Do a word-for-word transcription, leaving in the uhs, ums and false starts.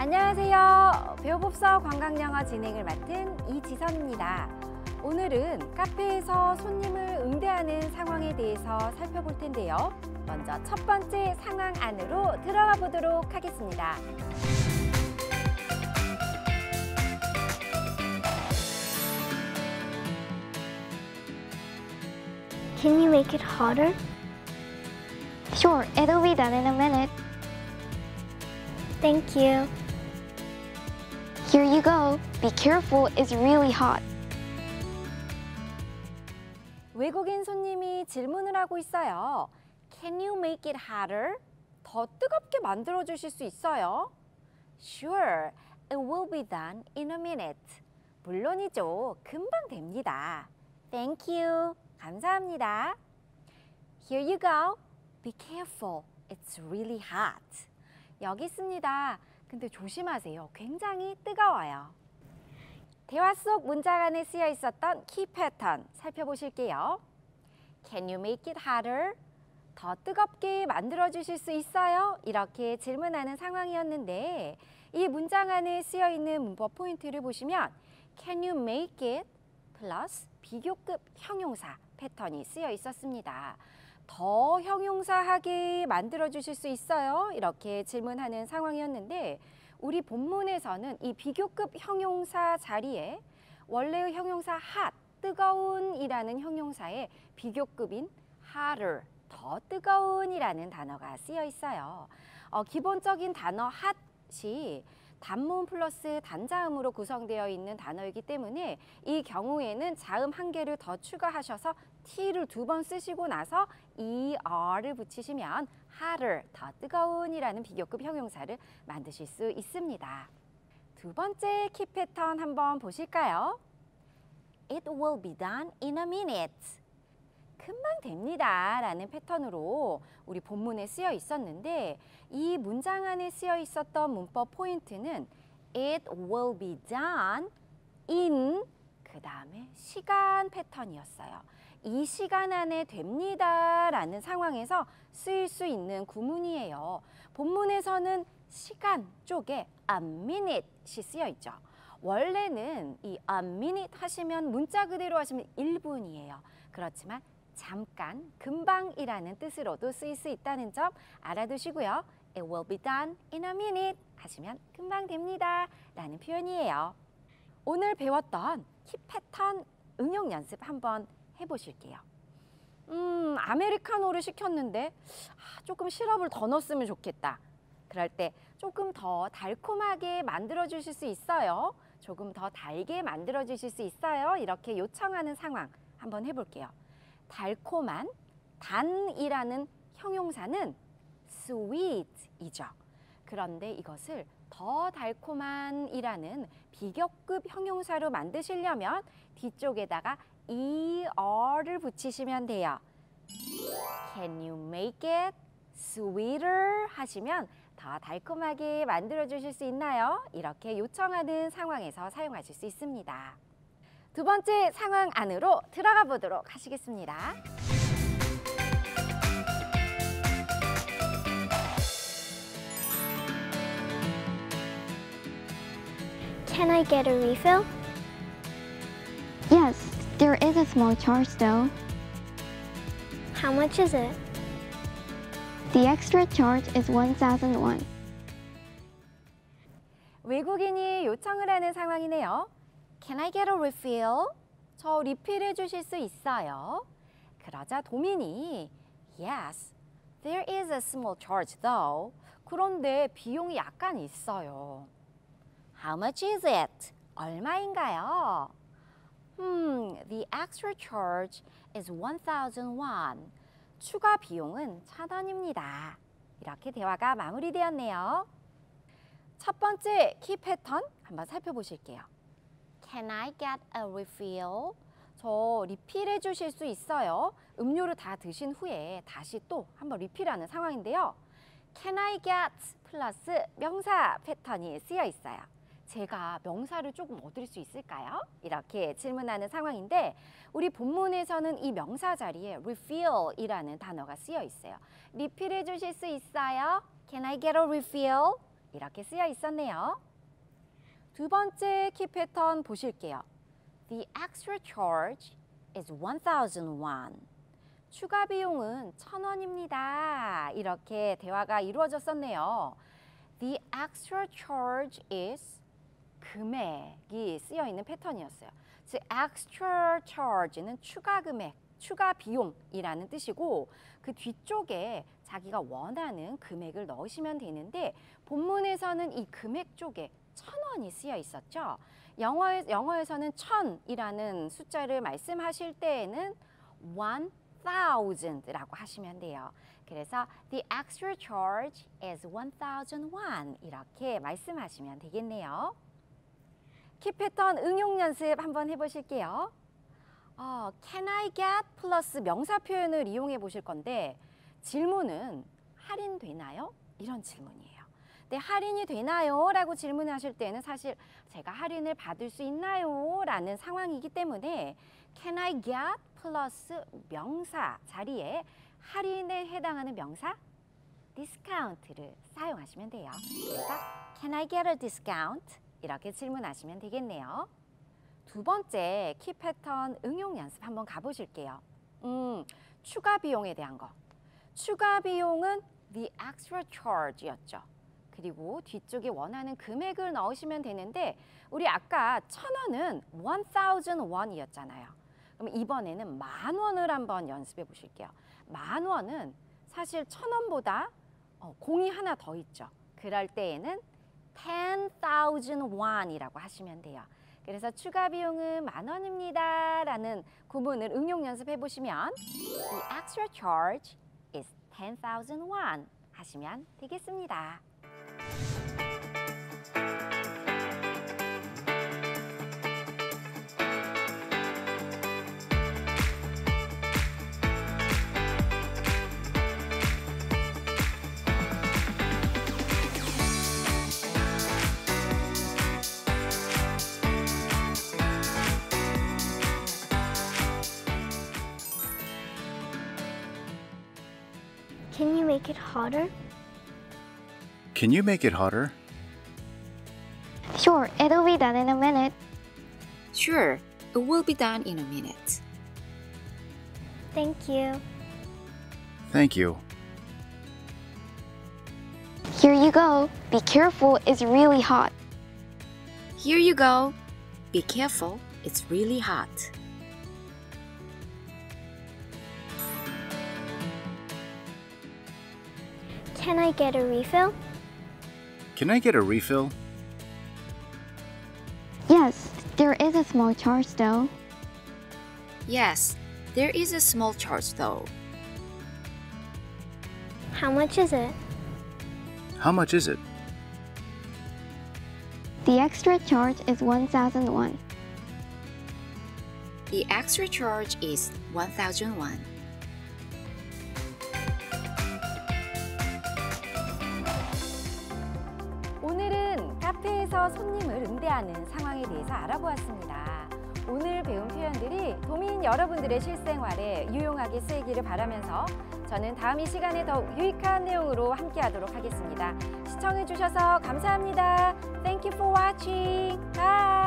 안녕하세요. 배워봅서 관광영어 진행을 맡은 이지선입니다. 오늘은 카페에서 손님을 응대하는 상황에 대해서 살펴볼 텐데요. 먼저 첫 번째 상황 안으로 들어가 보도록 하겠습니다. Can you make it hotter? Sure, it'll be done in a minute. Thank you. Here you go. Be careful, it's really hot. 외국인 손님이 질문을 하고 있어요. Can you make it hotter? 더 뜨겁게 만들어 주실 수 있어요? Sure, it will be done in a minute. 물론이죠. 금방 됩니다. Thank you. 감사합니다. Here you go. Be careful. It's really hot. 여기 있습니다. 근데 조심하세요. 굉장히 뜨거워요. 대화 속 문장 안에 쓰여 있었던 키 패턴 살펴보실게요. Can you make it hotter? 더 뜨겁게 만들어 주실 수 있어요? 이렇게 질문하는 상황이었는데 이 문장 안에 쓰여 있는 문법 포인트를 보시면 Can you make it? 플러스 비교급 형용사 패턴이 쓰여 있었습니다. 더 형용사하게 만들어 주실 수 있어요? 이렇게 질문하는 상황이었는데 우리 본문에서는 이 비교급 형용사 자리에 원래의 형용사 hot, 뜨거운 이라는 형용사의 비교급인 hotter, 더 뜨거운 이라는 단어가 쓰여 있어요. 어, 기본적인 단어 hot이 단모음 플러스 단자음으로 구성되어 있는 단어이기 때문에 이 경우에는 자음 한 개를 더 추가하셔서 t를 두 번 쓰시고 나서 er를 붙이시면 hotter, 더 뜨거운 이라는 비교급 형용사를 만드실 수 있습니다. 두 번째 키 패턴 한번 보실까요? It will be done in a minute. 금방 됩니다 라는 패턴으로 우리 본문에 쓰여 있었는데 이 문장 안에 쓰여 있었던 문법 포인트는 It will be done in 그 다음에 시간 패턴이었어요. 이 시간 안에 됩니다 라는 상황에서 쓰일 수 있는 구문이에요. 본문에서는 시간 쪽에 a minute이 쓰여 있죠. 원래는 이 a minute 하시면 문자 그대로 하시면 일 분이에요. 그렇지만 잠깐, 금방이라는 뜻으로도 쓰일 수 있다는 점 알아두시고요. It will be done in a minute 하시면 금방 됩니다 라는 표현이에요. 오늘 배웠던 키 패턴 응용 연습 한번 해보실게요. 음, 아메리카노를 시켰는데 아, 조금 시럽을 더 넣었으면 좋겠다. 그럴 때 조금 더 달콤하게 만들어 주실 수 있어요? 조금 더 달게 만들어 주실 수 있어요? 이렇게 요청하는 상황 한번 해볼게요. 달콤한, 단이라는 형용사는 sweet이죠. 그런데 이것을 더 달콤한 이라는 비교급 형용사로 만드시려면 뒤쪽에다가 er를 붙이시면 돼요. Can you make it sweeter? 하시면 더 달콤하게 만들어 주실 수 있나요? 이렇게 요청하는 상황에서 사용하실 수 있습니다. 두 번째 상황 안으로 들어가 보도록 하시겠습니다. Can I get a refill? Yes, there is a small charge though. How much is it? The extra charge is one thousand won. 외국인이 요청을 하는 상황이네요. Can I get a refill? 저 리필해 주실 수 있어요? 그러자 도민이 Yes, there is a small charge though. 그런데 비용이 약간 있어요. How much is it? 얼마인가요? Hmm, the extra charge is one thousand won. 추가 비용은 천 원입니다. 이렇게 대화가 마무리되었네요. 첫 번째 키 패턴 한번 살펴보실게요. Can I get a refill? 저 리필해 주실 수 있어요? 음료를 다 드신 후에 다시 또 한번 리필하는 상황인데요. Can I get 플러스 명사 패턴이 쓰여 있어요. 제가 명사를 조금 얻을 수 있을까요? 이렇게 질문하는 상황인데 우리 본문에서는 이 명사 자리에 refill이라는 단어가 쓰여 있어요. 리필해 주실 수 있어요? Can I get a refill? 이렇게 쓰여 있었네요. 두 번째 키 패턴 보실게요. The extra charge is one thousand won. 추가 비용은 천 원입니다. 이렇게 대화가 이루어졌었네요. The extra charge is 금액이 쓰여 있는 패턴이었어요. 즉, extra charge는 추가 금액, 추가 비용이라는 뜻이고 그 뒤쪽에 자기가 원하는 금액을 넣으시면 되는데 본문에서는 이 금액 쪽에 천 원이 쓰여 있었죠. 영어에, 영어에서는 천이라는 숫자를 말씀하실 때에는 one thousand라고 하시면 돼요. 그래서 the extra charge is one thousand won 이렇게 말씀하시면 되겠네요. 키 패턴 응용 연습 한번 해보실게요. 어, can I get 플러스 명사 표현을 이용해 보실 건데 질문은 할인되나요? 이런 질문이에요. 네, 할인이 되나요? 라고 질문하실 때는 사실 제가 할인을 받을 수 있나요? 라는 상황이기 때문에 can I get 플러스 명사 자리에 할인에 해당하는 명사 discount를 사용하시면 돼요. 그래서 can I get a discount? 이렇게 질문하시면 되겠네요. 두 번째 키 패턴 응용 연습 한번 가보실게요. 음, 추가 비용에 대한 거. 추가 비용은 the extra charge였죠. 그리고 뒤쪽에 원하는 금액을 넣으시면 되는데 우리 아까 천 원은 one thousand won이었잖아요. 그럼 이번에는 만 원을 한번 연습해 보실게요. 만 원은 사실 천 원보다 어, 공이 하나 더 있죠. 그럴 때에는 ten thousand won이라고 하시면 돼요. 그래서 추가 비용은 만 원입니다 라는 구문을 응용 연습해 보시면 The extra charge is ten thousand won 하시면 되겠습니다. Can you make it hotter? Can you make it hotter? Sure, it'll be done in a minute. Sure, it will be done in a minute. Thank you. Thank you. Here you go. Be careful, it's really hot. Here you go. Be careful, it's really hot. Can I get a refill? Can I get a refill? Yes, there is a small charge though. Yes, there is a small charge though. How much is it? How much is it? The extra charge is one thousand won. The extra charge is one thousand won. 오늘은 카페에서 손님을 응대하는 상황에 대해서 알아보았습니다. 오늘 배운 표현들이 도민 여러분들의 실생활에 유용하게 쓰이기를 바라면서 저는 다음 이 시간에 더욱 유익한 내용으로 함께하도록 하겠습니다. 시청해주셔서 감사합니다. Thank you for watching. Bye.